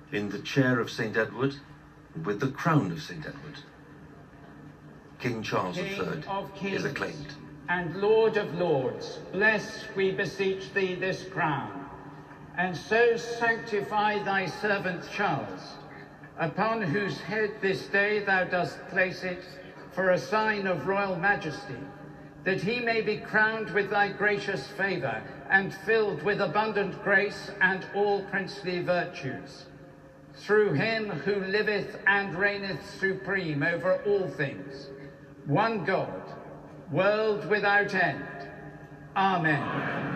in the chair of St Edward, with the crown of St Edward. King Charles III is acclaimed. And Lord of Lords, bless, we beseech thee, this crown, and so sanctify thy servant Charles, upon whose head this day thou dost place it for a sign of royal majesty, that he may be crowned with thy gracious favour and filled with abundant grace and all princely virtues. Through him who liveth and reigneth supreme over all things, one God, world without end. Amen.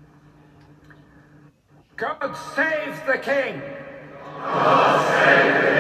God save the King! God save the